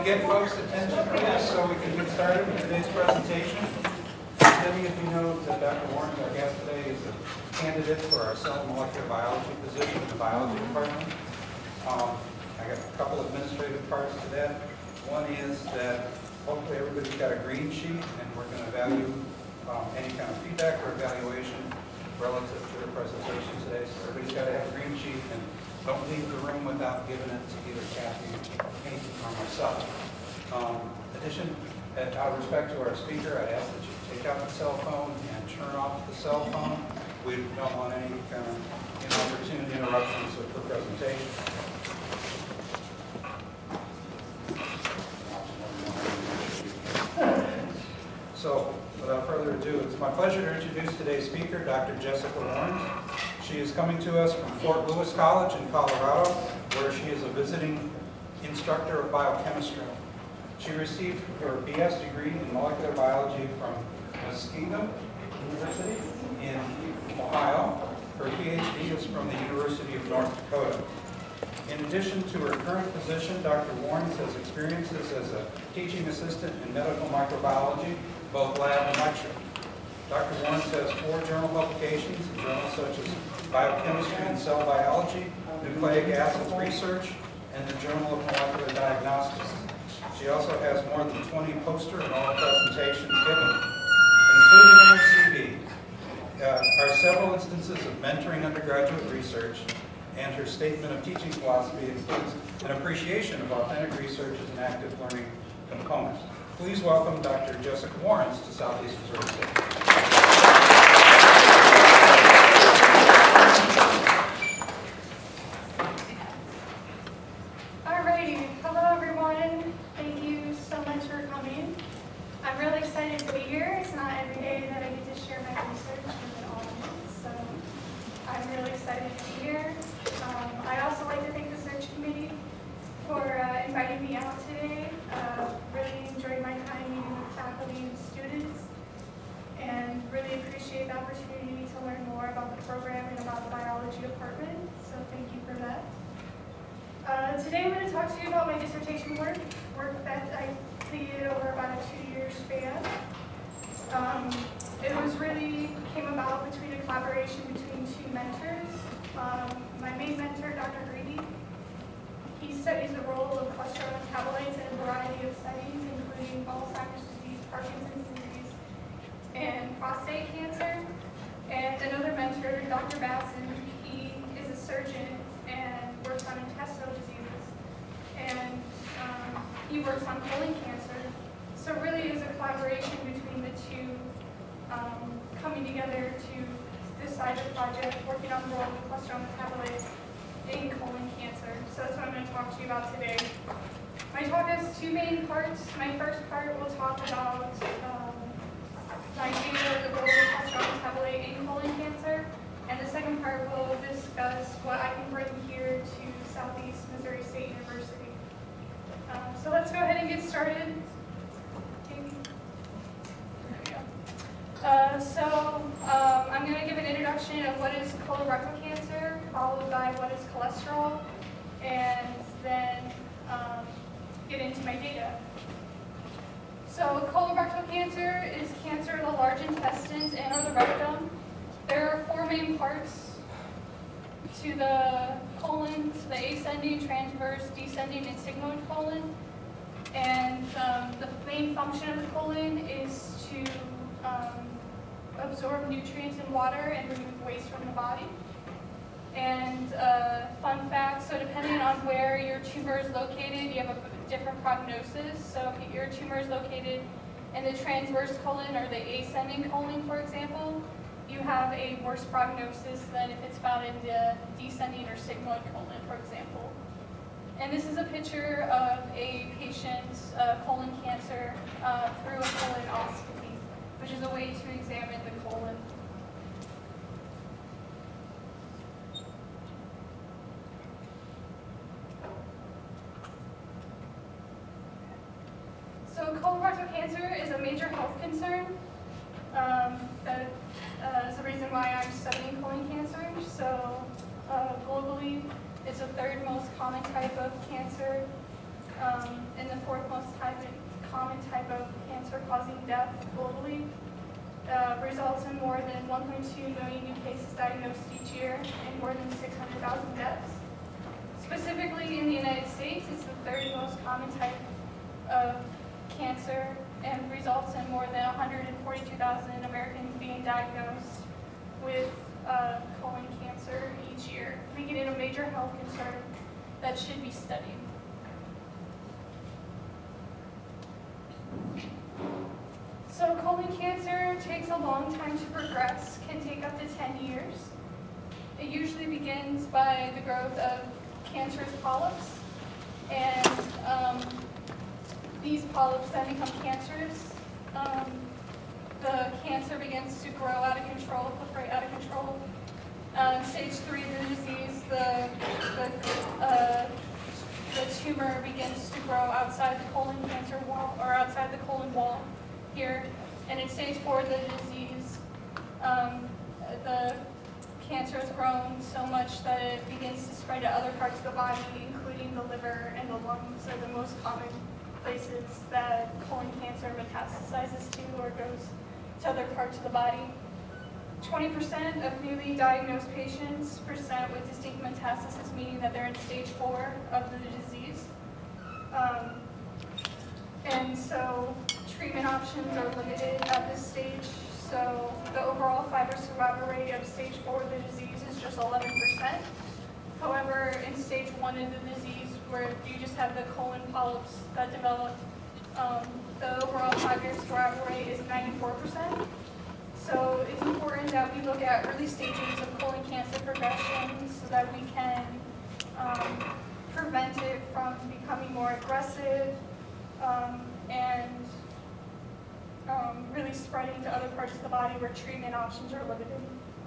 get folks' attention please so we can get started with today's presentation. Many of you know that Dr. Warren, our guest today, is a candidate for our cell and molecular biology position in the biology department. I got a couple administrative parts to that. One is that hopefully everybody's got a green sheet and we're going to value any kind of feedback or evaluation relative to the presentation today. So everybody's got to have a green sheet and don't leave the room without giving it to either Kathy, Kate, or myself. In addition, out of respect to our speaker, I'd ask that you take out the cell phone and turn off the cell phone. We don't want any kind of inopportune interruptions of the presentation. So, without further ado, it's my pleasure to introduce today's speaker, Dr. Jessica Warren. She is coming to us from Fort Lewis College in Colorado, where she is a visiting instructor of biochemistry. She received her BS degree in molecular biology from Muskingum University in Ohio. Her PhD is from the University of North Dakota. In addition to her current position, Dr. Warren has experiences as a teaching assistant in medical microbiology, both lab and lecture. Dr. Warren has 4 journal publications in journals such as Biochemistry and Cell Biology, Nucleic Acids Research, and the Journal of Molecular Diagnostics. She also has more than 20 poster and oral presentations given, including in her CV. Are several instances of mentoring undergraduate research, and her statement of teaching philosophy includes an appreciation of authentic research as an active learning component. Please welcome Dr. Jessica Warren to Southeast Missouri State. Alrighty, hello everyone. Thank you so much for coming. I'm really excited to be here. It's not every day that I get to share my research with an audience, so I'm really excited to be here. I also like to thank the search committee for inviting me out today. Really enjoyed my time meeting with faculty and students, and really appreciate the opportunity to learn more about the program and about the biology department, so thank you for that. Today I'm going to talk to you about my dissertation work that I completed over about a 2-year span. It was really came about between a collaboration between 2 mentors. My main mentor, Dr. Greedy, he studies the role of cholesterol metabolites in a variety of settings, including Alzheimer's disease, Parkinson's disease, and prostate cancer. And another mentor, Dr. Basson, he is a surgeon and works on intestinal diseases. And he works on colon cancer. So really it is a collaboration between the 2 coming together to decide the project, working on the role of cholesterol metabolites in colon cancer. So that's what I'm going to talk to you about today. My talk has 2 main parts. My first part will talk about my data of the role of cholesterol metabolite in colon cancer, and the second part will discuss what I can bring here to Southeast Missouri State University. So let's go ahead and get started. I'm going to give an introduction of what is colorectal cancer, followed by what is cholesterol, and then get into my data. So colorectal cancer is cancer of the large intestines and or the rectum. There are 4 main parts to the colon, so the ascending, transverse, descending, and sigmoid colon. And the main function of the colon is to absorb nutrients and water and remove waste from the body. And fun fact, so depending on where your tumor is located, you have a different prognosis. So if your tumor is located in the transverse colon or the ascending colon, for example, you have a worse prognosis than if it's found in the descending or sigmoid colon, for example. And this is a picture of a patient's colon cancer through a colonoscopy, which is a way to examine the colon. So colorectal cancer is a major health concern. That is the reason why I'm studying colon cancer. So globally, it's the 3rd most common type of cancer. and the fourth most common type of cancer causing death globally. Results in more than 1.2 million new cases diagnosed each year and more than 600,000 deaths. Specifically in the United States, it's the third most common type of cancer and results in more than 142,000 Americans being diagnosed with colon cancer each year, making it a major health concern that should be studied. So colon cancer takes a long time to progress, can take up to 10 years. It usually begins by the growth of cancerous polyps, and these polyps then become cancerous. The cancer begins to grow out of control, proliferate out of control. Stage 3 of the disease, the tumor begins to grow outside the colon cancer wall, or outside the colon wall here. And in stage 4 of the disease, the cancer has grown so much that it begins to spread to other parts of the body, including the liver and the lungs are the most common places that colon cancer metastasizes to or goes to other parts of the body. 20% of newly diagnosed patients present with distinct metastasis, meaning that they're in stage 4 of the disease. And so treatment options are limited at this stage. So the overall 5-year survival rate of stage 4 of the disease is just 11%. However, in stage 1 of the disease, where you just have the colon polyps that develop, the overall 5-year survival rate is 94%. So it's important that we look at early stages of colon cancer progression so that we can prevent it from becoming more aggressive and really spreading to other parts of the body where treatment options are limited.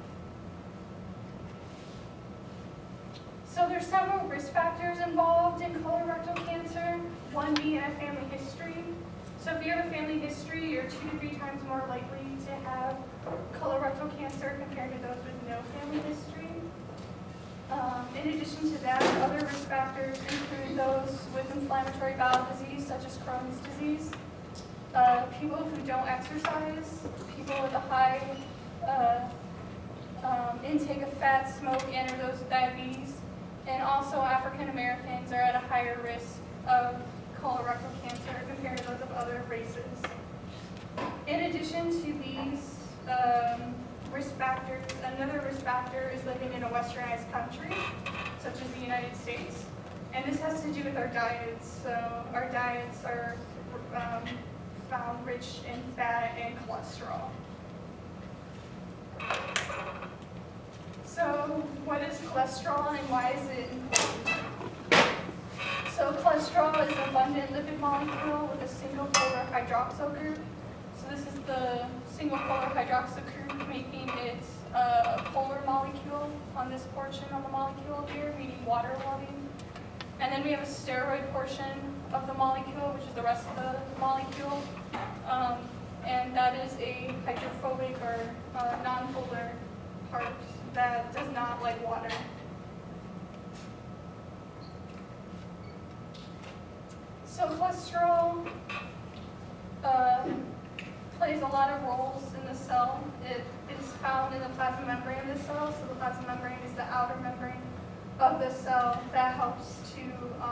So there's several risk factors involved in colorectal cancer, one being a family history. So if you have a family history, you're 2 to 3 times more likely to have colorectal cancer compared to those with no family history. In addition to that, other risk factors include those with inflammatory bowel disease, such as Crohn's disease, people who don't exercise, people with a high intake of fat, smoke, and or those with diabetes, and also African Americans are at a higher risk of colorectal cancer compared to those of other races. In addition to these risk factors, another risk factor is living in a westernized country, such as the United States. And this has to do with our diets. So our diets are found rich in fat and cholesterol. So what is cholesterol and why is it important? So cholesterol is an abundant lipid molecule with a single polar hydroxyl group. So this is the single polar hydroxyl group, making it a polar molecule on this portion of the molecule here, meaning water-loving. And then we have a steroid portion of the molecule, which is the rest of the molecule. And that is a hydrophobic or non-polar part that does not like water. So cholesterol plays a lot of roles in the cell. It is found in the plasma membrane of the cell. So the plasma membrane is the outer membrane of the cell that helps to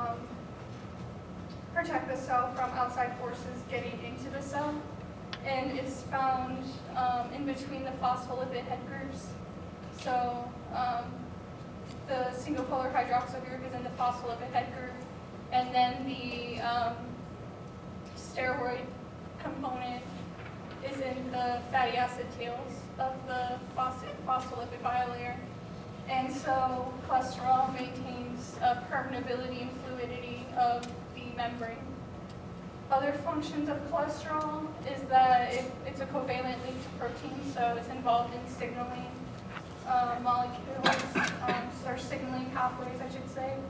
protect the cell from outside forces getting into the cell. And it's found in between the phospholipid head groups. So the single polar hydroxyl group is in the phospholipid head group, and then the steroid component is in the fatty acid tails of the phospholipid bilayer. And so cholesterol maintains permeability and fluidity of the membrane. Other functions of cholesterol is that it's a covalent link to protein, so it's involved in signaling molecules, or signaling pathways, I should say.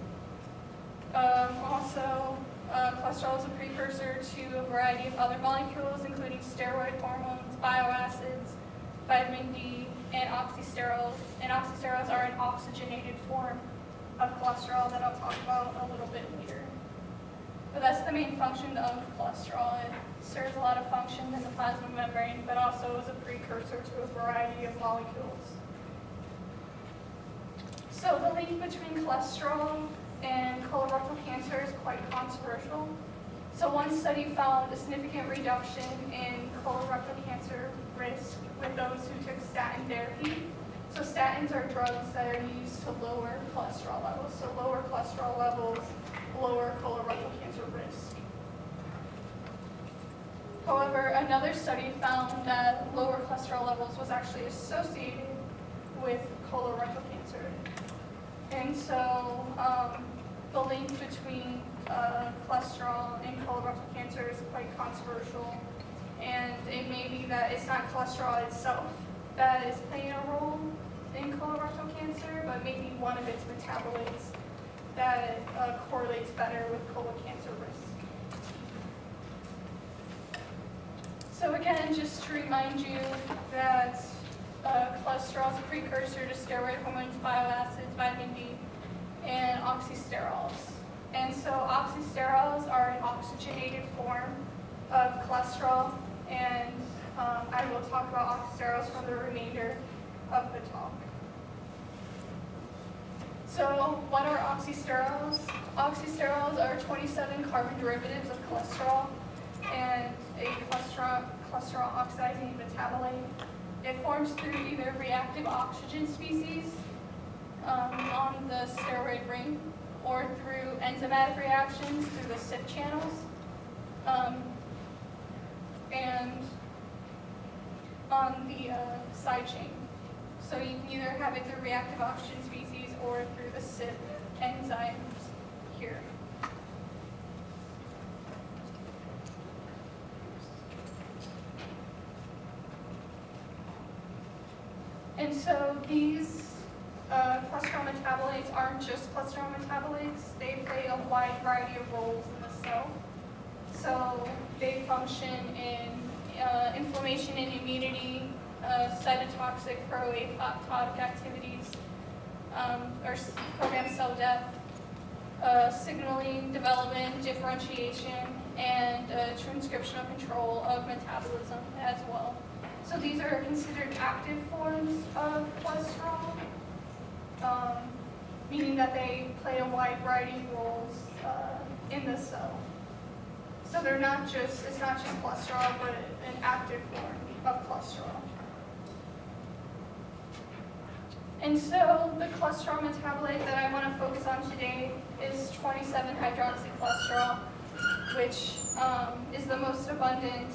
Also, cholesterol is a precursor to a variety of other molecules, including steroid hormones, bioacids, vitamin D, and oxysterols. And oxysterols are an oxygenated form of cholesterol that I'll talk about a little bit later. But that's the main function of cholesterol. It serves a lot of functions in the plasma membrane, but also is a precursor to a variety of molecules. So the link between cholesterol and colorectal cancer is quite controversial. So one study found a significant reduction in colorectal cancer risk with those who took statin therapy. So statins are drugs that are used to lower cholesterol levels. So lower cholesterol levels, lower colorectal cancer risk. However, another study found that lower cholesterol levels was actually associated with colorectal cancer. And so the link between cholesterol and colorectal cancer is quite controversial. And it may be that it's not cholesterol itself that is playing a role in colorectal cancer, but maybe one of its metabolites that correlates better with colon cancer risk. So again, just to remind you that cholesterol is a precursor to steroid hormones, bioacids, vitamin D, and oxysterols. And so oxysterols are an oxygenated form of cholesterol, and I will talk about oxysterols for the remainder of the talk. So what are oxysterols? Oxysterols are 27 carbon derivatives of cholesterol and a cholesterol oxidizing metabolite. It forms through either reactive oxygen species on the steroid ring or through enzymatic reactions through the CYP channels and on the side chain. So you can either have it through reactive oxygen species or through the CYP enzymes here. And so these cholesterol metabolites aren't just cholesterol metabolites. They play a wide variety of roles in the cell. So they function in inflammation and immunity, cytotoxic, pro-apoptotic activities, or program cell death, signaling, development, differentiation, and transcriptional control of metabolism as well. So these are considered active forms of cholesterol, meaning that they play a wide variety of roles in the cell. So they're not just, it's not just cholesterol, but an active form of cholesterol. And so the cholesterol metabolite that I want to focus on today is 27-hydroxycholesterol, which is the most abundant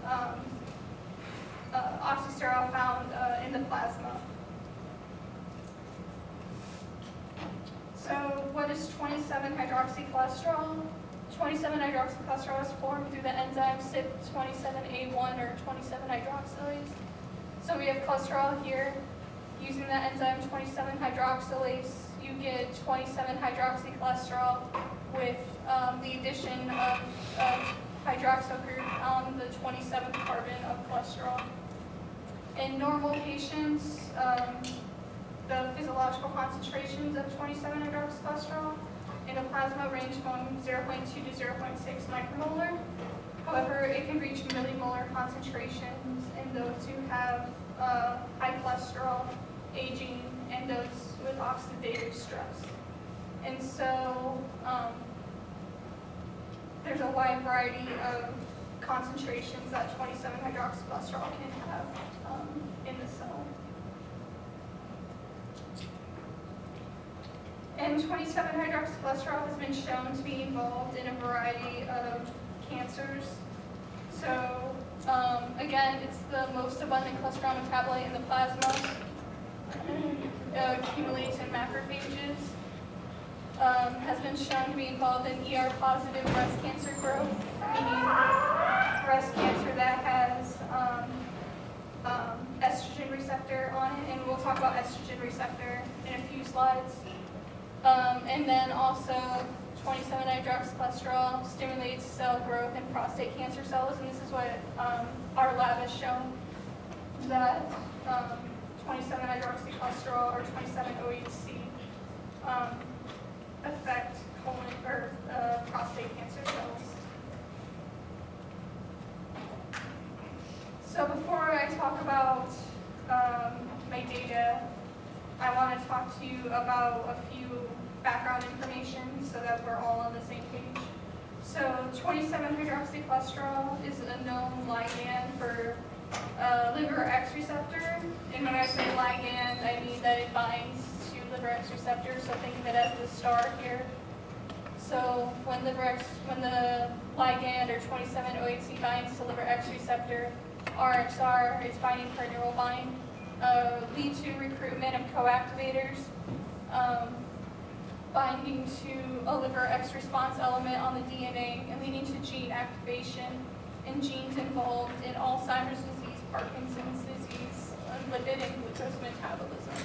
oxysterol found in the plasma. So what is 27-hydroxycholesterol? 27-hydroxycholesterol is formed through the enzyme CYP27A1 or 27-hydroxylase. So we have cholesterol here. Using the enzyme 27-hydroxylase, you get 27-hydroxycholesterol with the addition of hydroxyl group on the 27th carbon of cholesterol. In normal patients, the physiological concentrations of 27-hydroxycholesterol in the plasma range from 0.2 to 0.6 micromolar. However, it can reach millimolar concentrations in those who have high cholesterol, aging, and those with oxidative stress. And so there's a wide variety of concentrations that 27-hydroxycholesterol can have in the cell. And 27-hydroxycholesterol has been shown to be involved in a variety of cancers. So again, it's the most abundant cholesterol metabolite in the plasma. Accumulates in macrophages. Has been shown to be involved in ER-positive breast cancer growth, meaning breast cancer that has estrogen receptor on it, and we'll talk about estrogen receptor in a few slides. And then also 27-hydroxycholesterol stimulates cell growth in prostate cancer cells, and this is what our lab has shown, that 27-hydroxycholesterol or 27-OHC affect colon or prostate cancer cells. about a few background information so that we're all on the same page. So 27-hydroxycholesterol is a known ligand for liver X receptor. And when I say ligand, I mean that it binds to liver X receptor. So think of it as the star here. So when the ligand or 27-OHC binds to liver X receptor, RXR, its binding partner will bind, lead to recruitment of coactivators, binding to a liver X response element on the DNA and leading to gene activation in genes involved in Alzheimer's disease, Parkinson's disease, lipid and glucose metabolism.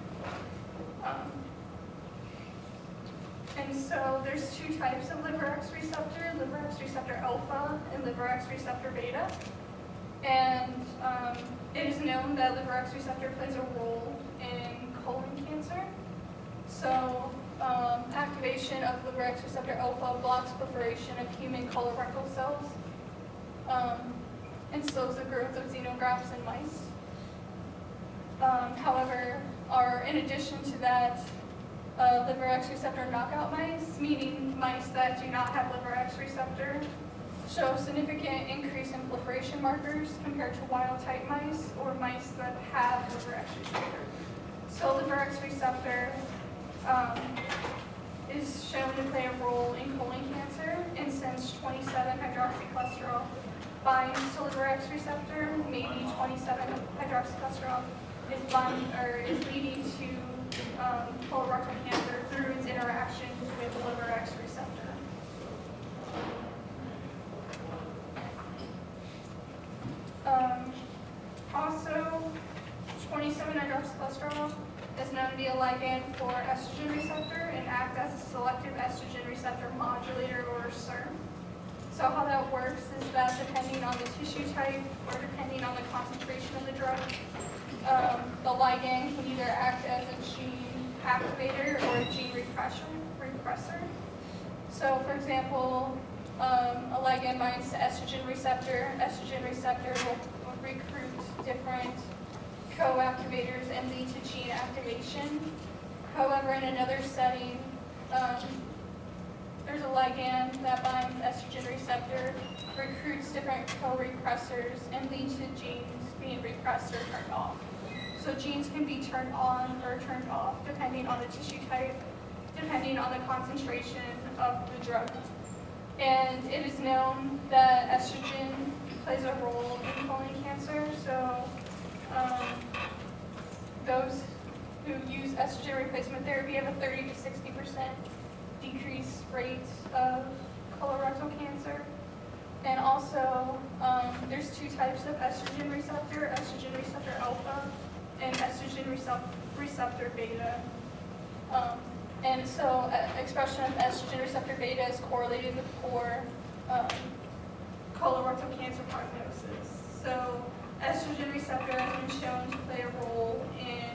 And so there's two types of liver X receptor alpha and liver X receptor beta. And it is known that liver X receptor plays a role in colon cancer. So activation of liver X receptor alpha blocks proliferation of human colorectal cells and slows the growth of xenografts in mice. However, in addition to that, liver X receptor knockout mice, meaning mice that do not have liver X receptor, show significant increase in proliferation markers compared to wild-type mice or mice that have liver X receptor. So liver X receptor is shown to play a role in colon cancer, and since 27-hydroxycholesterol binds to liver X receptor, maybe 27-hydroxycholesterol is leading to colorectal cancer through its interaction with the liver X receptor. Also, 27-hydroxycholesterol is known to be a ligand for estrogen receptor and act as a selective estrogen receptor modulator, or SERM. So how that works is that depending on the tissue type or depending on the concentration of the drug, the ligand can either act as a gene activator or a gene repressor. So for example, a ligand binds to estrogen receptor. Estrogen receptor will recruit different co-activators and lead to gene activation. However, in another setting, there's a ligand that binds estrogen receptor, recruits different co-repressors, and leads to genes being repressed or turned off. So genes can be turned on or turned off depending on the tissue type, depending on the concentration of the drug. And it is known that estrogen plays a role in colon cancer. So those who use estrogen replacement therapy have a 30 to 60% decreased rate of colorectal cancer. And also, there's two types of estrogen receptor alpha and estrogen receptor beta. And so expression of estrogen receptor beta is correlated with poor colorectal cancer prognosis. So estrogen receptor has been shown to play a role in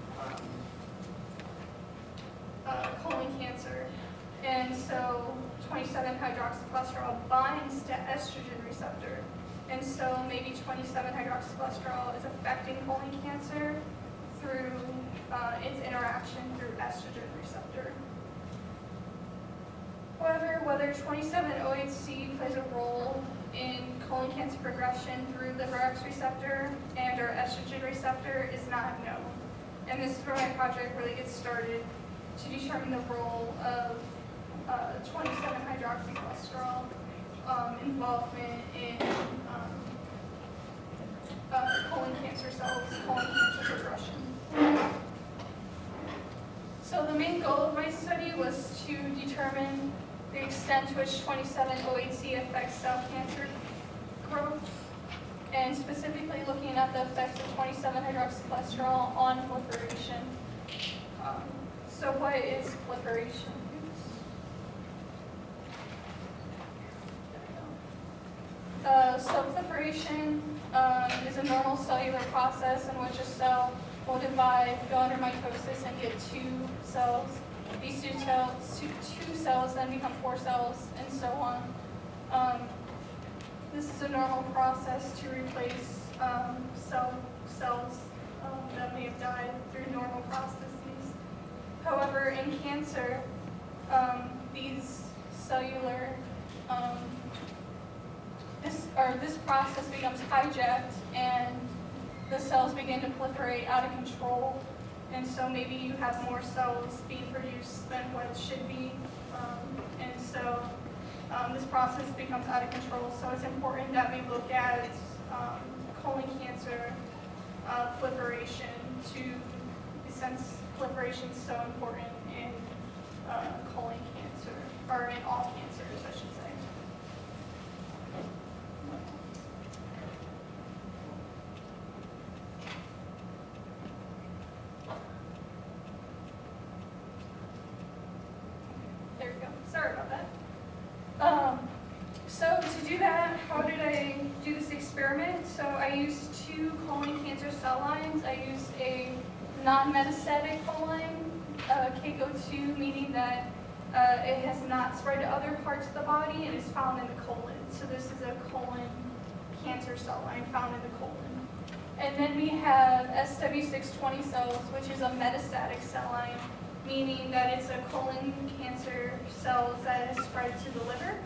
colon cancer. And so 27-hydroxycholesterol binds to estrogen receptor. And so maybe 27-hydroxycholesterol is affecting colon cancer through its interaction through estrogen receptor. However, whether 27-OHC plays a role in colon cancer progression through liver X receptor and or estrogen receptor is not known. And this is where my project really gets started, to determine the role of 27-hydroxycholesterol involvement in colon cancer cells, colon cancer progression. So the main goal of my study was to determine the extent to which 27-OHC affects cell cancer growth, and specifically looking at the effects of 27-hydroxycholesterol on proliferation. So what is proliferation? So proliferation is a normal cellular process in which a cell will divide, go under mitosis, and get two cells. These two cells then become 4 cells, and so on. This is a normal process to replace cells that may have died through normal processes. However, in cancer, these cellular, this process becomes hijacked and the cells begin to proliferate out of control. And so maybe you have more cells being produced than what it should be. And so this process becomes out of control. So it's important that we look at colon cancer proliferation since proliferation is so important in colon cancer, or in all cancers, I should say. There we go. Sorry about that. So to do that, how did I do this experiment? So I used 2 colon cancer cell lines. I used a non-metastatic colon, KCO2, meaning that it has not spread to other parts of the body and is found in the colon. So this is a colon cancer cell line found in the colon. And then we have SW620 cells, which is a metastatic cell line, meaning that it's a colon cancer cells that is spread to the liver.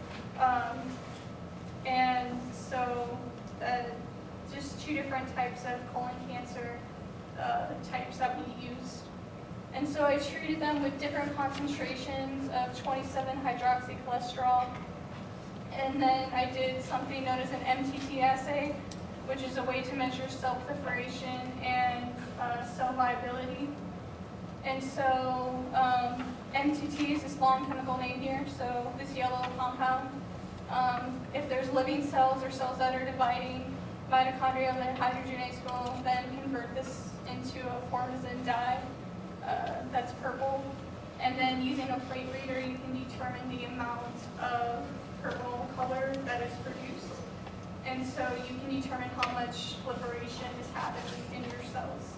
And so just 2 different types of colon cancer types that we used. And so I treated them with different concentrations of 27-hydroxycholesterol. And then I did something known as an MTT assay, which is a way to measure cell proliferation and cell viability. And so MTT is this long chemical name here, so this yellow compound. If there's living cells or cells that are dividing, mitochondria and hydrogenase will then convert this into a formazine dye that's purple. And then using a plate reader, you can determine the amount of purple color that is produced. And so you can determine how much proliferation is happening in your cells.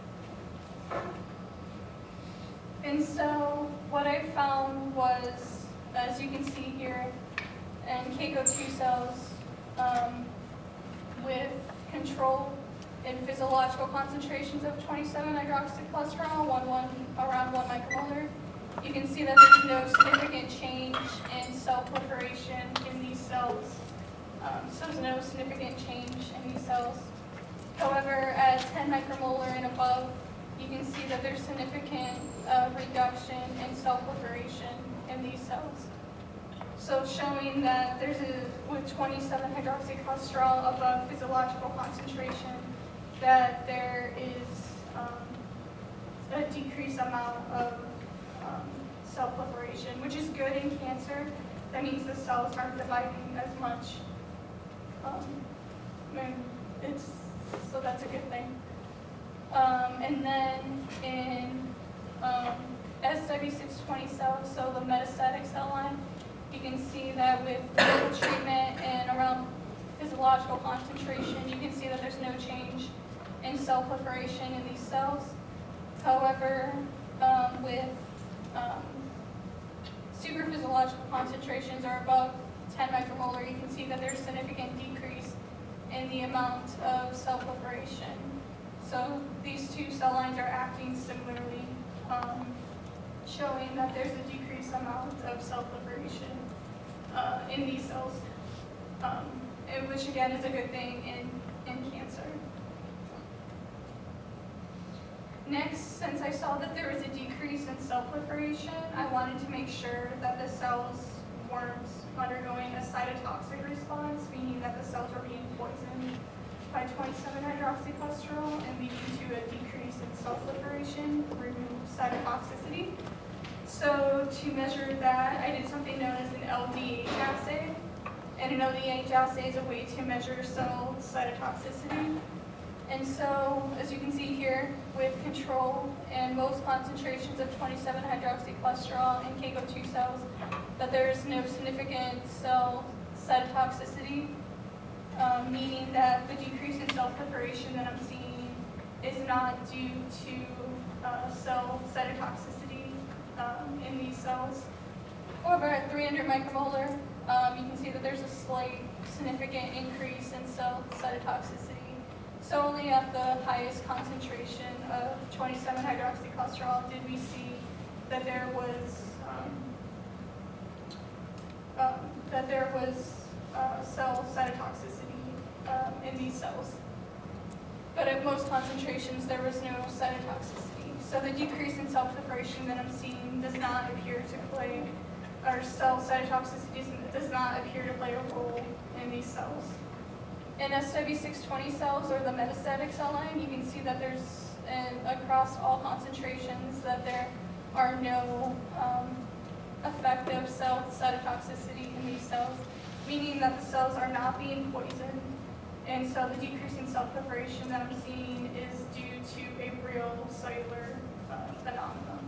And so what I found was, as you can see here, in KCO2 cells with control in physiological concentrations of 27-hydroxycholesterol, around 1 micromolar, you can see that there's no significant change in cell proliferation in these cells. So there's no significant change in these cells. However, at 10 micromolar and above, you can see that there's significant reduction in cell proliferation in these cells. So showing that with 27-hydroxycholesterol above physiological concentration, that there is a decreased amount of cell proliferation, which is good in cancer. That means the cells aren't dividing as much. So that's a good thing. And then in SW620 cells, so the metastatic cell line, you can see that with local treatment and around physiological concentration, you can see that there's no change in cell proliferation in these cells. However, with supraphysiological concentrations or above 10 micromolar, you can see that there's significant decrease in the amount of cell proliferation. So these 2 cell lines are acting similarly, showing that there's a decreased amount of cell proliferation in these cells, which again is a good thing in cancer. Next, since I saw that there was a decrease in cell proliferation, I wanted to make sure that the cells weren't undergoing a cytotoxic response, meaning that the cells were being poisoned by 27-hydroxycholesterol and leading to a decrease in cell proliferation through cytotoxicity. So to measure that, I did something known as an LDH assay. And an LDH assay is a way to measure cell cytotoxicity. And so, as you can see here, with control and most concentrations of 27-hydroxycholesterol in KCO2 cells, that there is no significant cell cytotoxicity, meaning that the decrease in cell proliferation that I'm seeing is not due to cell cytotoxicity in these cells. However, at 300 micromolar, you can see that there's a slight significant increase in cell cytotoxicity. So only at the highest concentration of 27-hydroxycholesterol did we see that there was cell cytotoxicity in these cells. But at most concentrations, there was no cytotoxicity. So the decrease in cell proliferation that I'm seeing does not appear to play, or cell cytotoxicity does not appear to play a role in these cells. In SW620 cells, or the metastatic cell line, you can see that there's, across all concentrations, that there are no effective cell cytotoxicity in these cells, meaning that the cells are not being poisoned. And so the decrease in cell proliferation that I'm seeing is due to a real cellular phenomenon.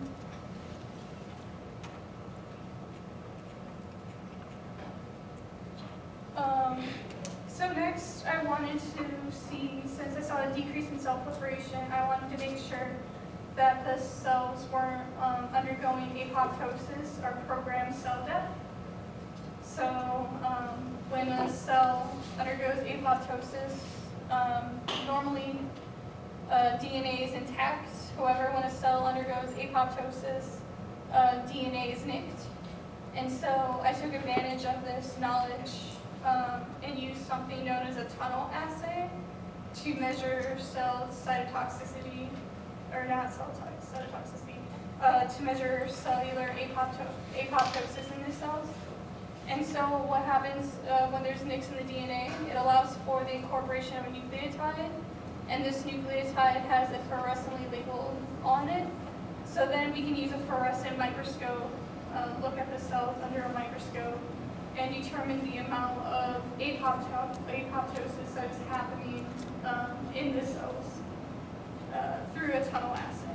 So next, I wanted to see, since I saw a decrease in cell proliferation, I wanted to make sure that the cells weren't undergoing apoptosis or programmed cell death. So when a cell undergoes apoptosis, normally DNA is intact. However, when a cell undergoes apoptosis, DNA is nicked. And so I took advantage of this knowledge and used something known as a tunnel assay to measure cell cytotoxicity, or not cell cytotoxicity, to measure cellular apoptosis in the cells. And so what happens when there's nicks in the DNA, it allows for the incorporation of a nucleotide, and this nucleotide has a fluorescently labeled on it. So then we can use a fluorescent microscope, look at the cells under a microscope, and determine the amount of apoptosis that is happening in the cells through a tunnel assay.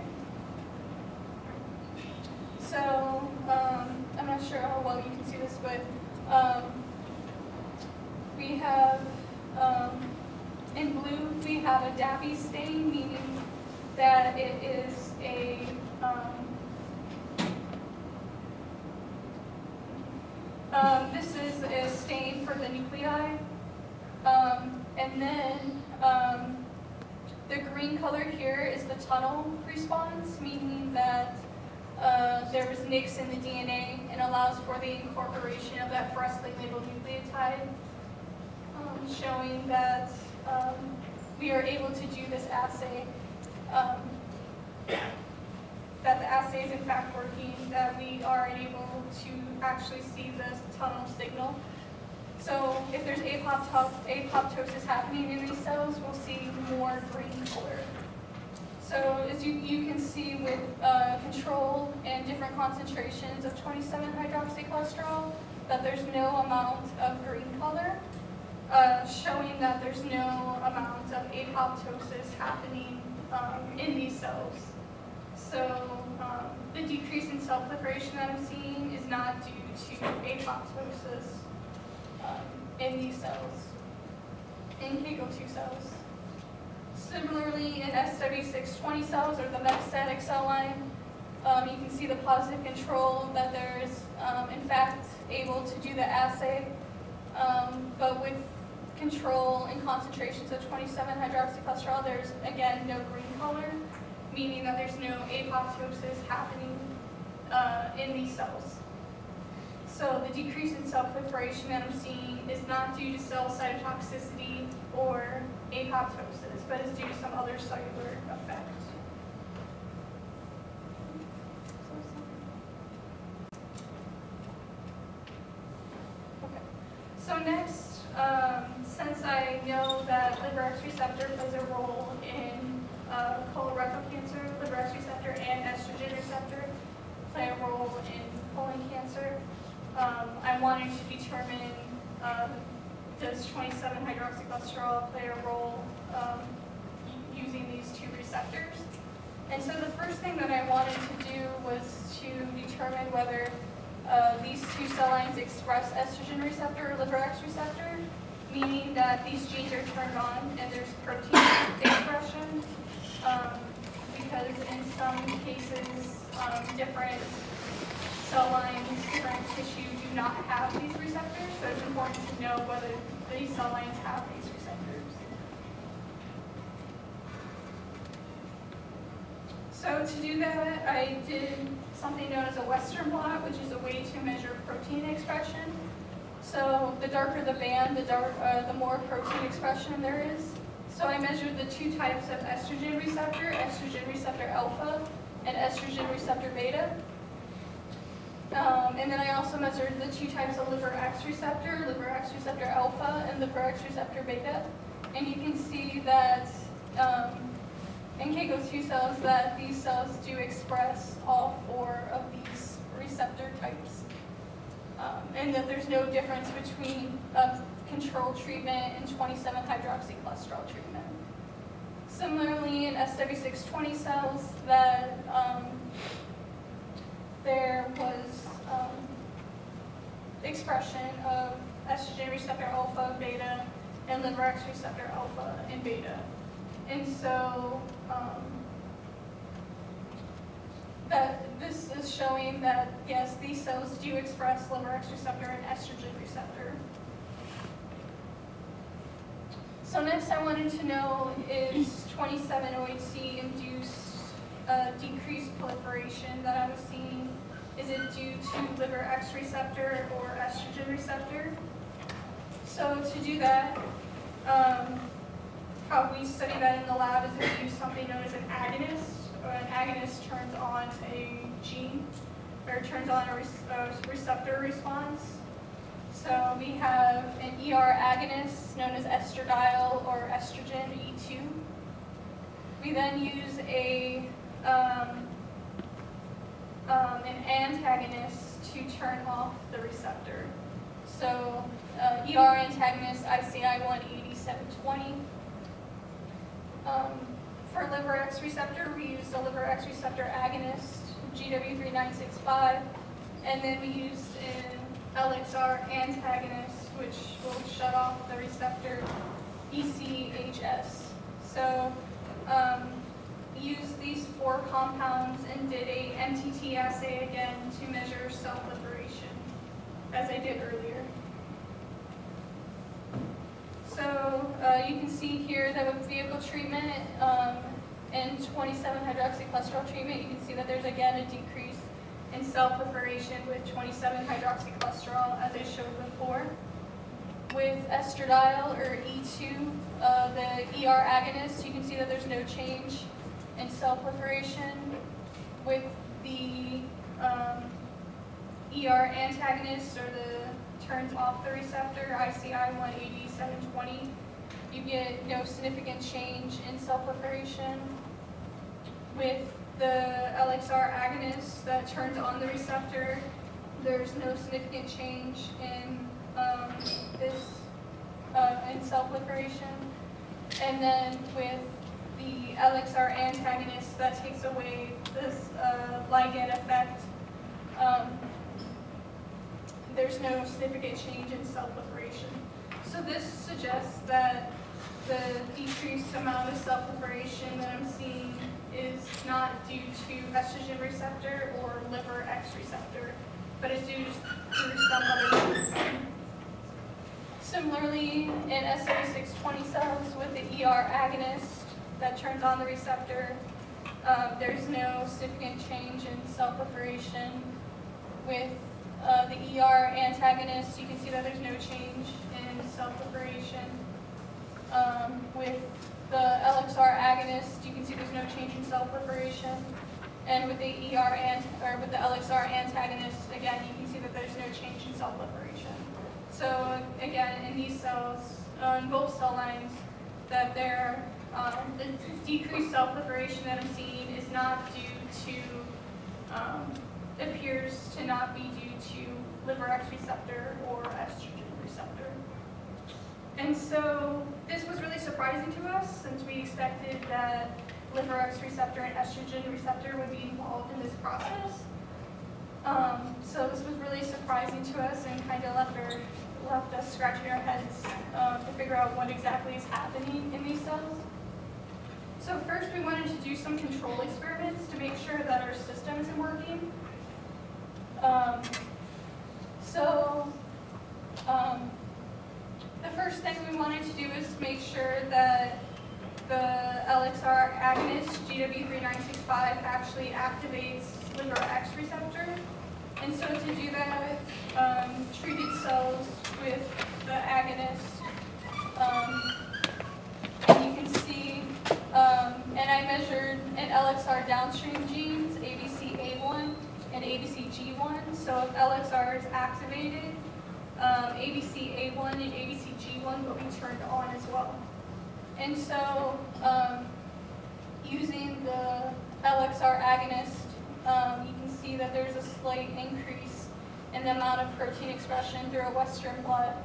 So I'm not sure how well you can see this, but we have, in blue, we have a DAPI stain, meaning that it is a this is a stain for the nuclei, and then the green color here is the tunnel response, meaning that there was nicks in the DNA and allows for the incorporation of that fluorescently labeled nucleotide, showing that we are able to do this assay, that the assay is in fact working, that we are able to actually see this tunnel signal. So if there's apoptosis happening in these cells, we'll see more green color. So as you can see with control and different concentrations of 27-hydroxycholesterol, that there's no amount of green color, showing that there's no amount of apoptosis happening in these cells. So the decrease in cell proliferation that I'm seeing is not due to apoptosis in these cells, in KGO2 cells. Similarly, in SW620 cells, or the metastatic cell line, you can see the positive control that there is, in fact, able to do the assay, but with control and concentrations of 27-hydroxycholesterol, there's, again, no green color, meaning that there's no apoptosis happening in these cells. So the decrease in cell proliferation that I'm seeing is not due to cell cytotoxicity or apoptosis, but is due to some other cellular effect. Okay. So next, since I know that liver X receptor plays a role in colorectal cancer, liver X receptor and estrogen receptor play a role in colon cancer, I wanted to determine does 27-hydroxycholesterol play a role using these two receptors. And so the first thing that I wanted to do was to determine whether these two cell lines express estrogen receptor or liver X receptor, meaning that these genes are turned on and there's protein expression, because in some cases, different cell lines, different tissue do not have these receptors, so it's important to know whether these cell lines have these receptors. So to do that, I did something known as a Western blot, which is a way to measure protein expression. So the darker the band, the more protein expression there is. So I measured the two types of estrogen receptor alpha and estrogen receptor beta. And then I also measured the two types of liver X receptor alpha and liver X receptor beta. And you can see that in KCO2 cells that these cells do express all 4 of these receptor types. And that there's no difference between control treatment and 27-hydroxycholesterol treatment. Similarly, in SW620 cells, that there was expression of estrogen receptor alpha, beta, and liver X receptor alpha and beta. And so that this is showing that, yes, these cells do express liver X receptor and estrogen receptor. So next I wanted to know, is 27-OHC induced decreased proliferation that I was seeing? Is it due to liver X receptor or estrogen receptor? So to do that, how we study that in the lab is we use something known as an agonist. An agonist turns on a gene, or turns on a receptor response. So we have an ER agonist known as estradiol or estrogen, E2. We then use an antagonist to turn off the receptor. So ER antagonist ICI-18720. For liver X receptor, we use the liver X receptor agonist, GW3965, and then we used an LXR antagonist, which will shut off the receptor, ECHS. So used these 4 compounds and did a MTT assay again to measure cell proliferation, as I did earlier. So you can see here that with vehicle treatment and 27-hydroxycholesterol treatment, you can see that there's again a decrease in cell proliferation with 27-hydroxycholesterol, as I showed before. With estradiol or E2, the ER agonist, you can see that there's no change in cell proliferation. With the ER antagonist, or the turns off the receptor, ICI-18720, you get no significant change in cell proliferation. With the LXR agonist that turns on the receptor, there's no significant change in in cell proliferation. And then with the LXR antagonist that takes away this ligand effect, there's no significant change in cell proliferation. So this suggests that the decreased amount of cell proliferation that I'm seeing is not due to estrogen receptor or liver X receptor, but is due to some other reason. Similarly, in SW620 cells with the ER agonist that turns on the receptor, there's no significant change in cell proliferation. With the ER antagonist, you can see that there's no change in cell proliferation. With the LXR agonist, you can see there's no change in cell proliferation. And with the with the LXR antagonist, again, you can see that there's no change in cell proliferation. So again, in these cells, in both cell lines, that the decreased cell proliferation that I'm seeing is not due to, appears to not be due to liver X receptor or estrogen receptor. And so this was really surprising to us, since we expected that liver X receptor and estrogen receptor would be involved in this process. So this was really surprising to us and kind of left us scratching our heads to figure out what exactly is happening in these cells. So first we wanted to do some control experiments to make sure that our system isn't working. The first thing we wanted to do is make sure that the LXR agonist, GW3965, actually activates LiverX receptor. And so to do that, treated cells with the agonist, you can see, and I measured an LXR downstream genes, ABCA1 and ABCG1. So if LXR is activated, ABCA1 and ABCG1 will be turned on as well. And so using the LXR agonist, you can see that there's a slight increase in the amount of protein expression through a Western blot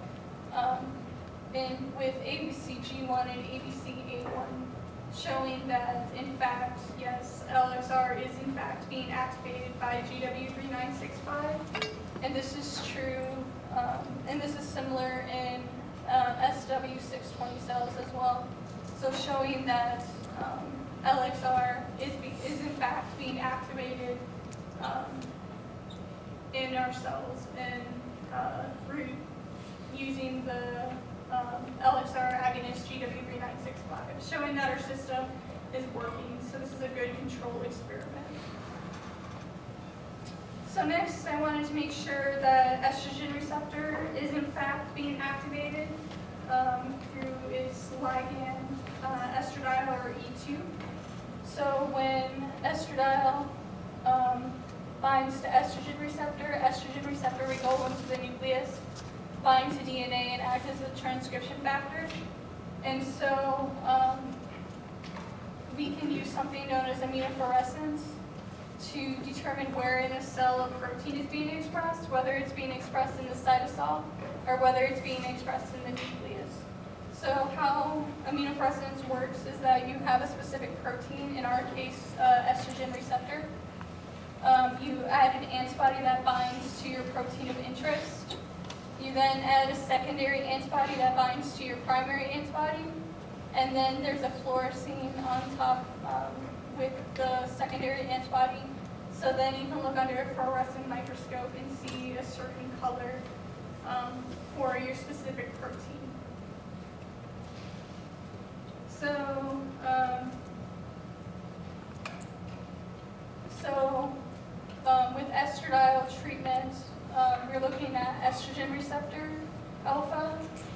with ABCG1 and ABCA1, showing that, in fact, yes, LXR is in fact being activated by GW3965. And this is true, and this is similar in SW620 cells as well. So showing that LXR is in fact being activated in our cells and through using the LXR agonist GW3965, showing that our system is working. So this is a good control experiment. So next, I wanted to make sure that estrogen receptor is in fact being activated through its ligand estradiol or E2. So when estradiol binds to estrogen receptor will go into the nucleus, bind to DNA, and act as a transcription factor. And so we can use something known as immunofluorescence to determine where in a cell a protein is being expressed, whether it's being expressed in the cytosol or whether it's being expressed in the nucleus. So how immunofluorescence works is that you have a specific protein, in our case, estrogen receptor. You add an antibody that binds to your protein of interest. You then add a secondary antibody that binds to your primary antibody. And then there's a fluorescein on top with the secondary antibody. So then you can look under a fluorescent microscope and see a certain color for your specific protein. With estradiol treatment, we're looking at estrogen receptor alpha,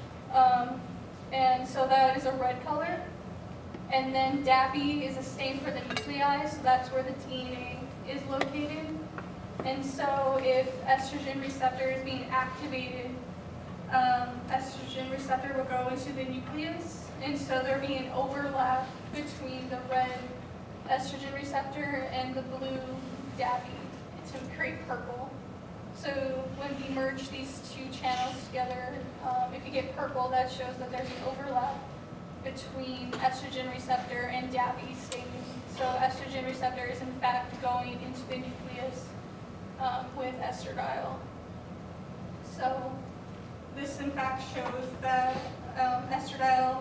and so that is a red color. And then DAPI is a stain for the nuclei, so that's where the DNA is located. And so if estrogen receptor is being activated, estrogen receptor will go into the nucleus, and so there'll be an overlap between the red estrogen receptor and the blue DAPI to create purple. So when we merge these two channels together, if you get purple, that shows that there's an overlap between estrogen receptor and DAPI staining. So estrogen receptor is in fact going into the nucleus with estradiol. So this in fact shows that estradiol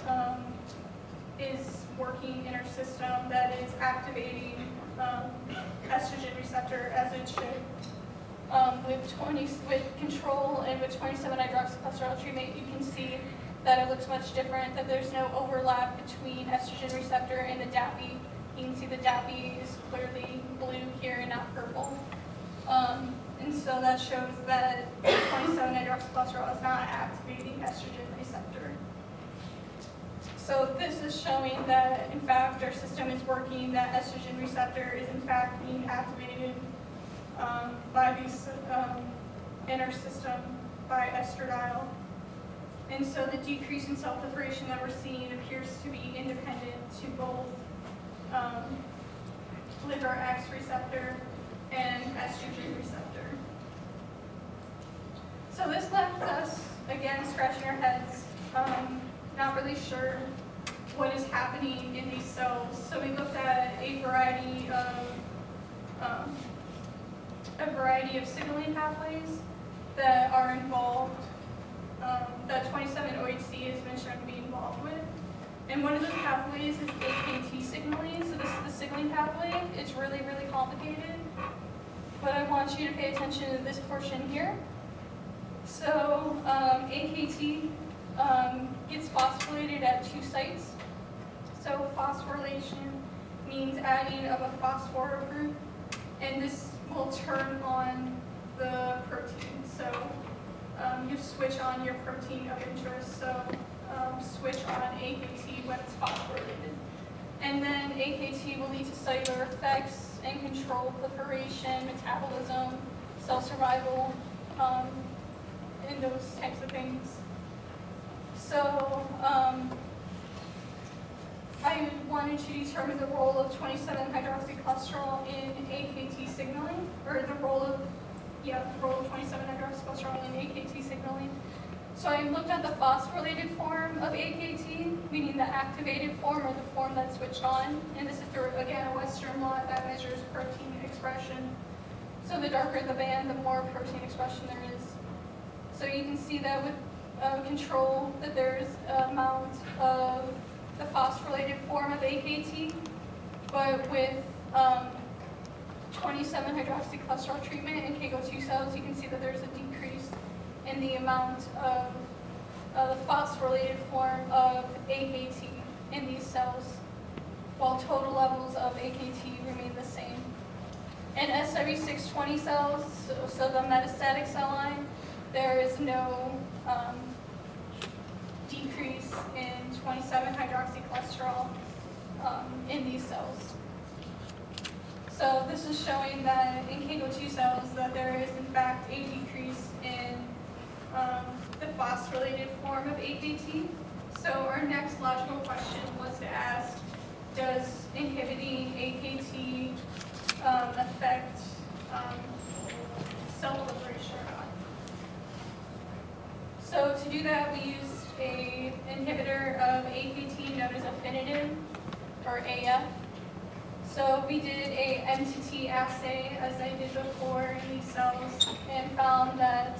is working in our system, that is activating estrogen receptor as it should. With control and with 27-hydroxycholesterol treatment, you can see that it looks much different, that there's no overlap between estrogen receptor and the DAPI. You can see the DAPI is clearly blue here and not purple. And so that shows that 27-hydroxycholesterol is not activating estrogen receptor. So this is showing that, in fact, our system is working, that estrogen receptor is, in fact, being activated by these, in our system by estradiol. And so the decrease in cell proliferation that we're seeing appears to be independent to both LiverX receptor and estrogen receptor. So this left us, again, scratching our heads, not really sure what is happening in these cells. So we looked at a variety of signaling pathways that are involved, that 27-OHC has been shown to be involved with. And one of those pathways is AKT signaling. So this is the signaling pathway. It's really, really complicated. But I want you to pay attention to this portion here. So AKT gets phosphorylated at two sites. So phosphorylation means adding of a phosphor group, and this will turn on the protein. So you switch on your protein of interest, so switch on AKT when it's phosphorylated. And then AKT will lead to cellular effects and control proliferation, metabolism, cell survival, and those types of things. So I wanted to determine the role of 27-hydroxycholesterol in AKT signaling, or the role of 27-hydroxycholesterol in AKT signaling. So I looked at the phosphorylated form of AKT, meaning the activated form or the form that's switched on. And this is through, again, a Western blot that measures protein expression. So the darker the band, the more protein expression there is. So you can see that with control that there's an amount of the phosphorylated form of AKT, but with 27-hydroxycholesterol treatment in KGO2 cells, you can see that there's a decrease in the amount of the phosphorylated form of AKT in these cells, while total levels of AKT remain the same. In SW620 cells, so the metastatic cell line, there is no decrease in 27-hydroxycholesterol in these cells. So this is showing that in KGO2 cells that there is in fact a decrease in the phosphorylated form of AKT. So our next logical question was to ask, does inhibiting AKT affect cell proliferation or not? So to do that, we used an inhibitor of AKT known as Afinitive, or AF. So we did a MTT assay, as I did before, in these cells, and found that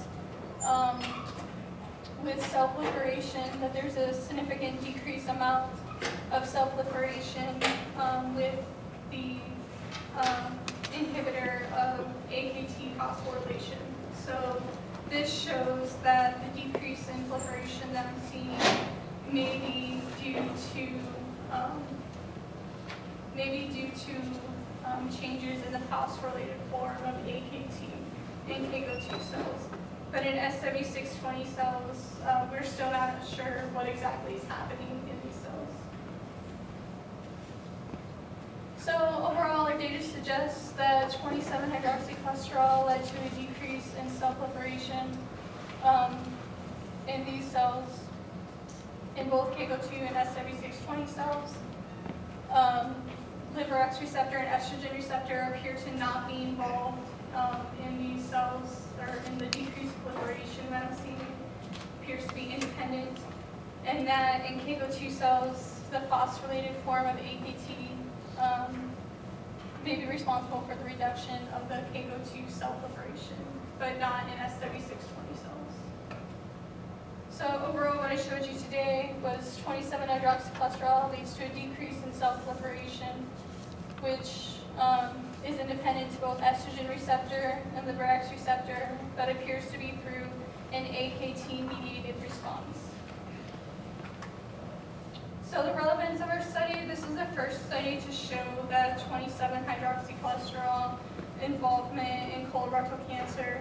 with cell proliferation, that there's a significant decreased amount of cell proliferation with the inhibitor of AKT phosphorylation. So this shows that the decrease in proliferation that I'm seeing may be due to changes in the phosphorylated form of AKT in KGO2 cells. But in SW620 cells, we're still not sure what exactly is happening in these cells. So overall, our data suggests that 27-hydroxycholesterol led to a decrease in cell proliferation in these cells, in both KGO2 and SW620 cells. Liver X receptor and estrogen receptor appear to not be involved in these cells, or in the decreased proliferation that I'm seeing. Appears to be independent, and that in KGO2 cells, the phosphorylated form of AKT may be responsible for the reduction of the KGO2 cell proliferation, but not in SW620 cells. So overall, what I showed you today was 27-hydroxycholesterol leads to a decrease in cell proliferation, which is independent to both estrogen receptor and liver X receptor, but appears to be through an AKT-mediated response. So the relevance of our study, this is the first study to show that 27-hydroxycholesterol involvement in colorectal cancer.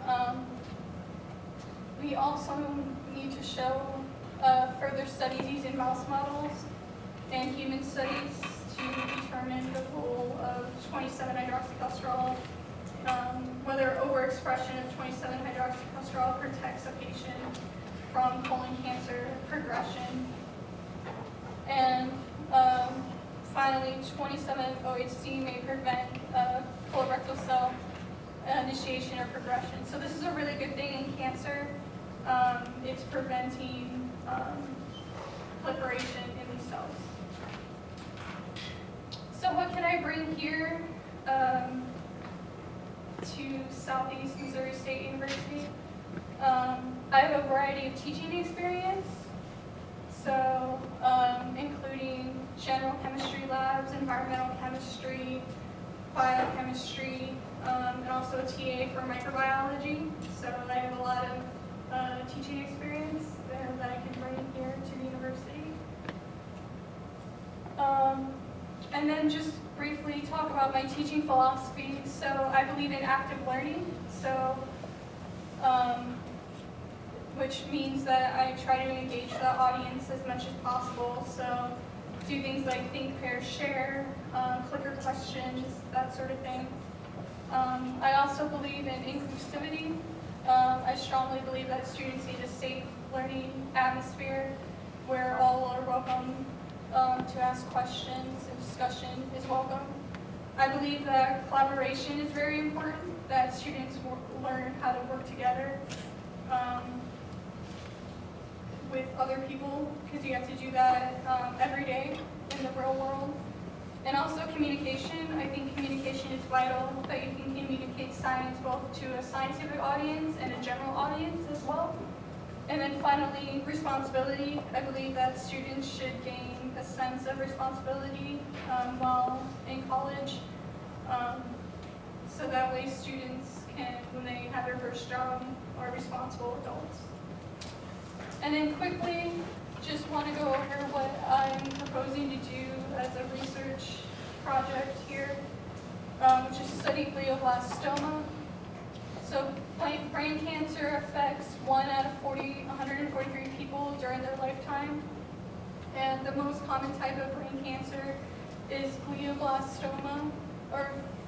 We also need to show further studies using mouse models and human studies to determine the role of 27-hydroxycholesterol, whether overexpression of 27-hydroxycholesterol protects a patient from colon cancer progression. And finally, 27-OHC may prevent colorectal cell initiation or progression. So this is a really good thing in cancer. It's preventing proliferation in these cells. So what can I bring here to Southeast Missouri State University? I have a variety of teaching experience, so including general chemistry labs, environmental chemistry, biochemistry, and also a TA for microbiology. So I have a lot of teaching experience that I can bring here to the university. And then just briefly talk about my teaching philosophy. So I believe in active learning, which means that I try to engage the audience as much as possible. So do things like think, pair, share, clicker questions, that sort of thing. I also believe in inclusivity. I strongly believe that students need a safe learning atmosphere where all are welcome to ask questions and discussion is welcome. I believe that collaboration is very important, that students learn how to work together with other people, because you have to do that every day in the real world. And also communication. I think communication is vital, that you can communicate science both to a scientific audience and a general audience as well. And then finally, responsibility. I believe that students should gain a sense of responsibility while in college. So that way students can, when they have their first job, are responsible adults. And then quickly, just want to go over what I'm proposing to do as a research project here, which is study glioblastoma. So brain cancer affects 1 out of 143 people during their lifetime. And the most common type of brain cancer is glioblastoma, or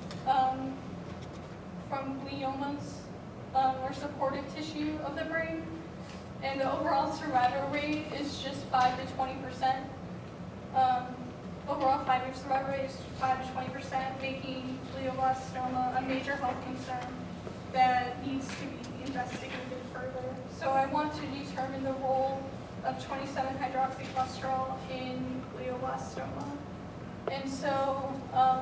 from gliomas, or supportive tissue of the brain. And the overall survival rate is just 5 to 20%. Overall 5-year survival rate is 5 to 20%, making glioblastoma a major health concern that needs to be investigated further. So I want to determine the role of 27-hydroxycholesterol in glioblastoma. And so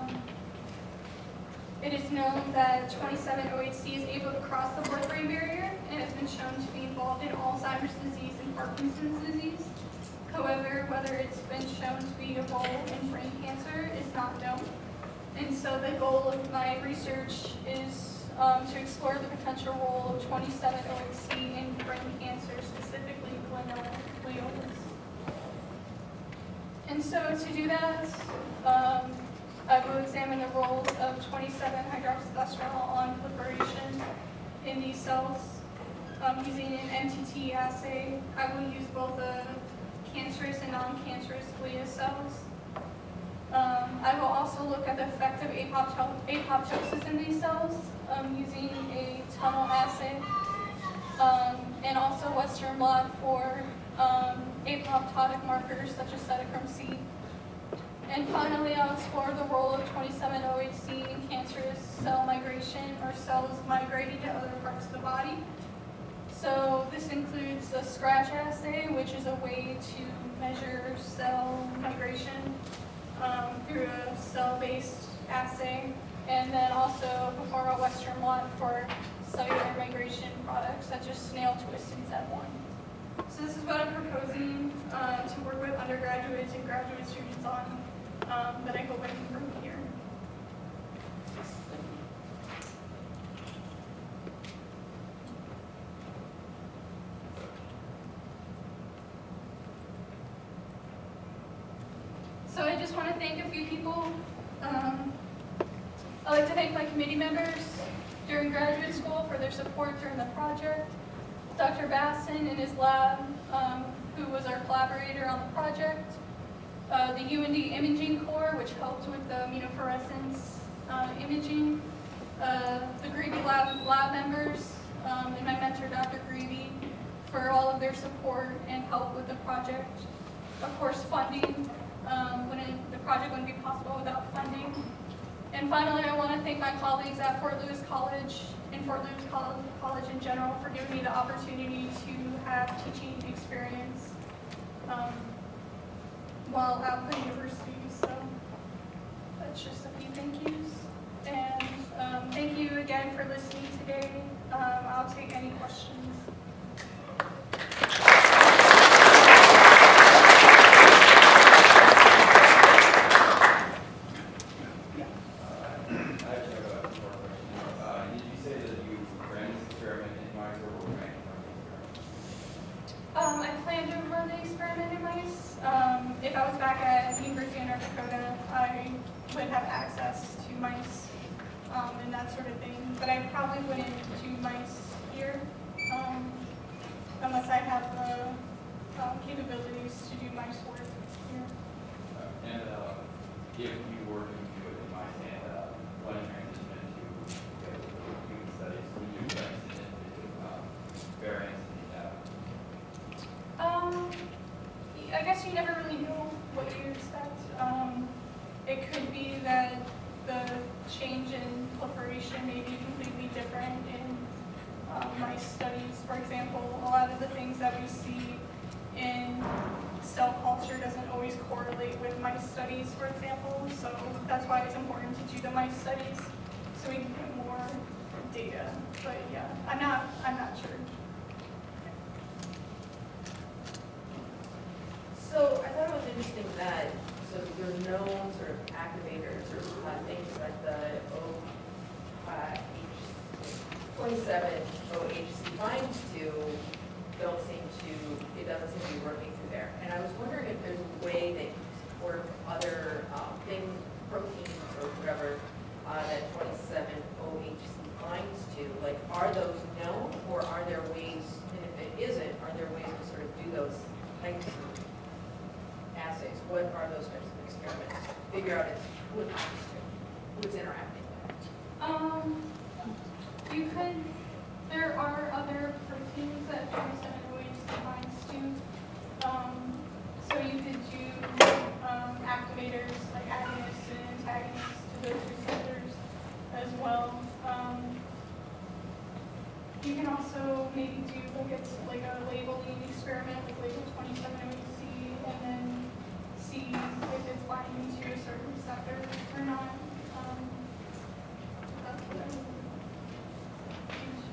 it is known that 27-OHC is able to cross the blood-brain barrier and has been shown to be involved in Alzheimer's disease and Parkinson's disease. However, whether it's been shown to be a role in brain cancer is not known. And so the goal of my research is to explore the potential role of 27-OHC in brain cancer, specifically gliomas. And so to do that, I will examine the roles of 27-hydroxycholesterol on proliferation in these cells using an MTT assay. I will use both the cancerous and non-cancerous glia cells. I will also look at the effect of apoptosis in these cells using a tunnel assay, and also Western blot for apoptotic markers such as cytochrome C. And finally, I'll explore the role of 27-OHC in cancerous cell migration, or cells migrating to other parts of the body. So this includes a scratch assay, which is a way to measure cell migration through a cell-based assay, and then also perform a Western blot for cellular migration products such as snail twist and Z1. So this is what I'm proposing to work with undergraduates and graduate students on, that I hope I can bring here. So I just want to thank a few people. I'd like to thank my committee members during graduate school for their support during the project. Dr. Basson in his lab, who was our collaborator on the project. The UND Imaging Corps, which helped with the immunofluorescence imaging. The Greevy lab members, and my mentor, Dr. Greevy, for all of their support and help with the project. Of course, funding. The project wouldn't be possible without funding. And finally, I want to thank my colleagues at Fort Lewis College and Fort Lewis College in general for giving me the opportunity to have teaching experience while at the university. So that's just a few thank yous. And thank you again for listening today. I'll take any questions. I plan to run the experiment in mice. If I was back at the University of North would have access to mice and that sort of thing. But I probably wouldn't do mice here unless I have the capabilities to do mice work here. And if you were to do it in my hand, what transition into human studies, would you transition into variants I guess you never really know what you expect. It could be that the change in proliferation may be completely different in mice studies. For example, a lot of the things that we see in cell culture doesn't always correlate with mice studies, for example. So that's why it's important to do the mice studies so we can get more data. But yeah, I'm not sure. So I thought it was interesting that there are no sort of activators or things that the 27-OHC binds to it doesn't seem to be working through there. And I was wondering if there's a way that you work other proteins or whatever that 27-OHC binds to. Like, are those known, or are there ways, and if it isn't, are there ways to sort of do those types of assays? What are those types of experiments? Figure out who it's interacting with. There are other proteins that 27-OHC binds to. So you could do activators like agonists and antagonists to those receptors as well. You can also maybe do like a labeling experiment with label 27-OHC and then see if it's binding to a certain receptor or not. That's what I would use.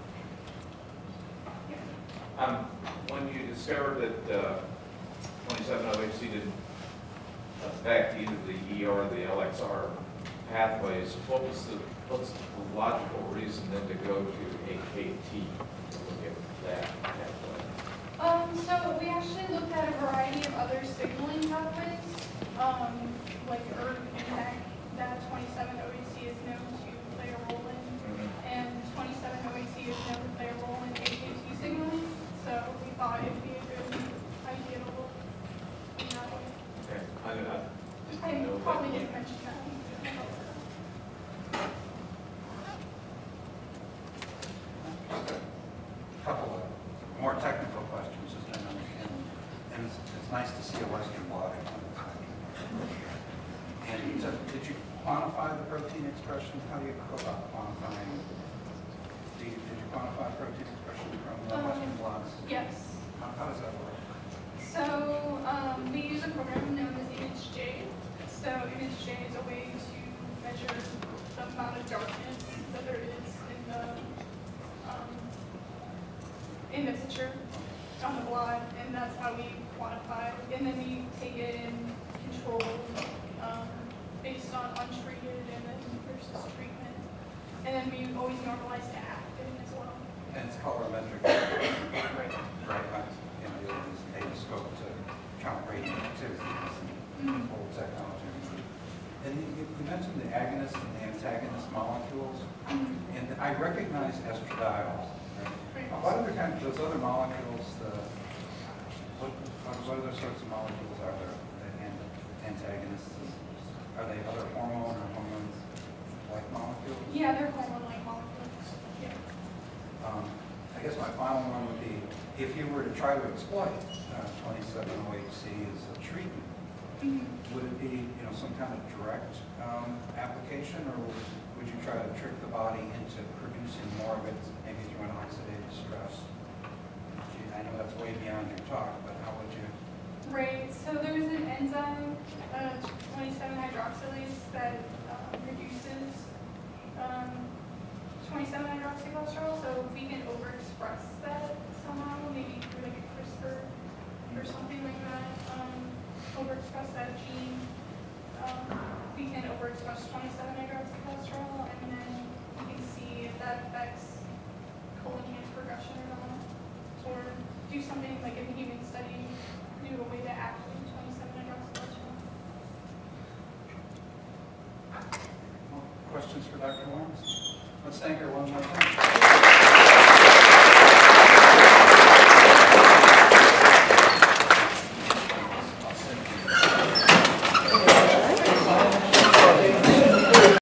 Yeah. When you discovered that 27-OHC didn't affect either the ER or the LXR pathways, what's the logical reason then to go to AKT to look at that pathway? So we actually looked at a variety of other signaling pathways, like ERK and MEK, that 27-OHC is known to play a role in, and 27-OHC is known to play a role in AKT signaling. So we thought it'd be a good idea to look in that way. Okay, I just I didn't know probably that. didn't mention that. Just a couple of more technical questions, as I understand. And it's nice to see a Western blot. And so did you quantify the protein expression? How do you go about quantifying? Did you quantify protein expression from the Western blots? Yes. How does that work? So we use a program known as ImageJ. So ImageJ is a way to measure the amount of darkness that there is in the picture on the blot, and that's how we quantify. And then we take it and control based on untreated and then versus treatment. And then we always normalize to actin as well. And it's colorimetric. Right. Right. You know, you use a scope to count radioactivities and whole technology. And you mentioned the agonist and the antagonist molecules, and I recognize estradiol. Right? What other kinds, those other molecules, what other sorts of molecules are there, the antagonists? Are they other hormone or hormones-like molecules? Yeah, they're hormone-like molecules. Yeah. I guess my final one would be, if you were to try to exploit 27-OHC as a treatment, would it be, some kind of direct application, or would you try to trick the body into producing more of it, maybe through an oxidative stress? I know that's way beyond your talk, but how would you? Right. So there's an enzyme, 27-hydroxylase, that reduces 27-hydroxycholesterol. So if we can overexpress that somehow, maybe through like a CRISPR or something like that, overexpress that gene, we can overexpress 27-hydroxycholesterol, and then we can see if that affects colon cancer progression or not, or do something like in the human study, do a way to activate 27-hydroxycholesterol. questions for Dr. Lawrence? Let's thank her one more time.